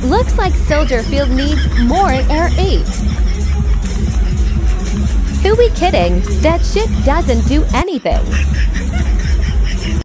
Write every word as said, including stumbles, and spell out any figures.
Looks like Soldier Field needs more Air eight. Who we kidding? That ship doesn't do anything.